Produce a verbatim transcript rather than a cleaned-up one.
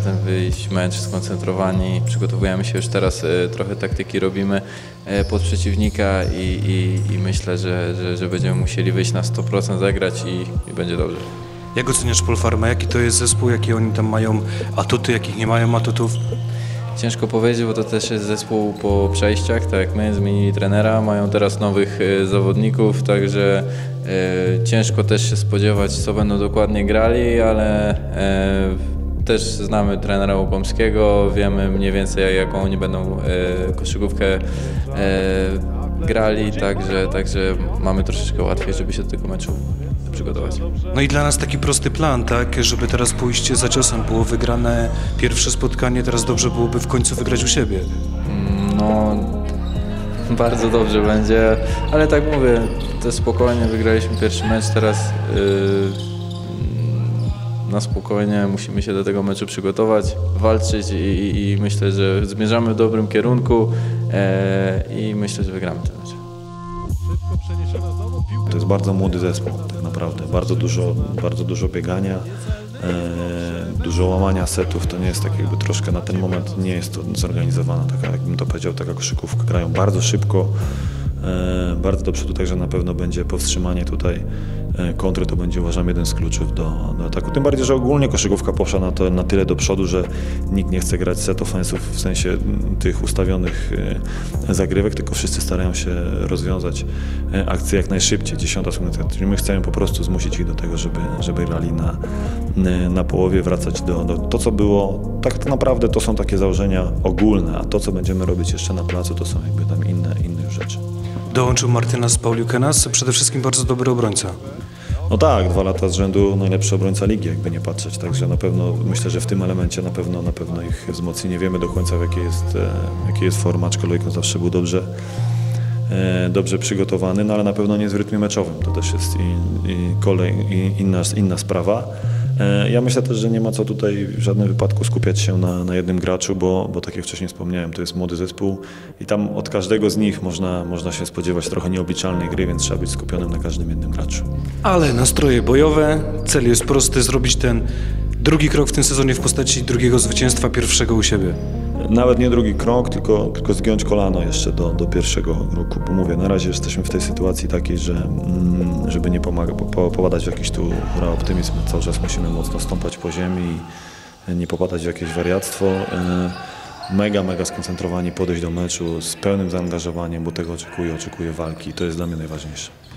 potem wyjść, mecz skoncentrowani. Przygotowujemy się już teraz, e, trochę taktyki robimy e, pod przeciwnika i, i, i myślę, że, że, że będziemy musieli wyjść na sto procent, zagrać i, i będzie dobrze. Jak oceniasz Polfarmę? Jaki to jest zespół? Jakie oni tam mają atuty? Jakich nie mają atutów? Ciężko powiedzieć, bo to też jest zespół po przejściach, tak jak my, zmienili trenera, mają teraz nowych e, zawodników, także e, ciężko też się spodziewać, co będą dokładnie grali, ale e, też znamy trenera Łupomskiego, wiemy mniej więcej, jaką oni będą e, koszykówkę e, grali, także, także mamy troszeczkę łatwiej, żeby się do tego meczu przygotować. No i dla nas taki prosty plan, tak, żeby teraz pójść za ciosem, było wygrane pierwsze spotkanie, teraz dobrze byłoby w końcu wygrać u siebie. No, bardzo dobrze będzie, ale tak mówię, to spokojnie wygraliśmy pierwszy mecz, teraz yy, na spokojnie musimy się do tego meczu przygotować, walczyć i, i, i myślę, że zmierzamy w dobrym kierunku yy, i myślę, że wygramy ten mecz. To jest bardzo młody zespół, tak naprawdę. Bardzo dużo, bardzo dużo biegania, e, dużo łamania setów. To nie jest tak jakby troszkę na ten moment nie jest to zorganizowana, taka, jakbym to powiedział, taka koszykówka. Grają bardzo szybko, e, bardzo do przodu, także na pewno będzie powstrzymanie tutaj e, kontry. To będzie, uważam, jeden z kluczów do, do ataku. Tym bardziej, że ogólnie koszykówka poszła na, to, na tyle do przodu, że nikt nie chce grać set offensów w sensie tych ustawionych e, zagrywek, tylko wszyscy starają się rozwiązać e, akcję jak najszybciej, dziesiąta sekunda. Czyli my chcemy po prostu zmusić ich do tego, żeby, żeby grali na, na połowie, wracać do, do to, co było. Tak naprawdę to są takie założenia ogólne, a to, co będziemy robić jeszcze na placu, to są jakby tam inne, inne już rzeczy. Dołączył Martynas Pauliukenas, przede wszystkim bardzo dobry obrońca. No tak, dwa lata z rzędu najlepszy obrońca ligi, jakby nie patrzeć, także na pewno myślę, że w tym elemencie na pewno, na pewno ich wzmocni. Nie wiemy do końca, w jakiej jest, w jakiej jest forma, aczkolwiek on zawsze był dobrze, dobrze przygotowany, no ale na pewno nie jest w rytmie meczowym, to też jest i, i kolej, i inna, inna sprawa. Ja myślę też, że nie ma co tutaj w żadnym wypadku skupiać się na, na jednym graczu, bo, bo tak jak wcześniej wspomniałem, to jest młody zespół i tam od każdego z nich można, można się spodziewać trochę nieobliczalnej gry, więc trzeba być skupionym na każdym jednym graczu. Ale nastroje bojowe, cel jest prosty, zrobić ten drugi krok w tym sezonie w postaci drugiego zwycięstwa, pierwszego u siebie. Nawet nie drugi krok, tylko, tylko zgiąć kolano jeszcze do, do pierwszego roku, bo mówię, na razie jesteśmy w tej sytuacji takiej, że mm, żeby nie pomagać, po, popadać w jakiś tu hura optymizm, cały czas musimy mocno stąpać po ziemi i nie popadać w jakieś wariactwo. Mega, mega skoncentrowani podejść do meczu z pełnym zaangażowaniem, bo tego oczekuję, oczekuję walki i to jest dla mnie najważniejsze.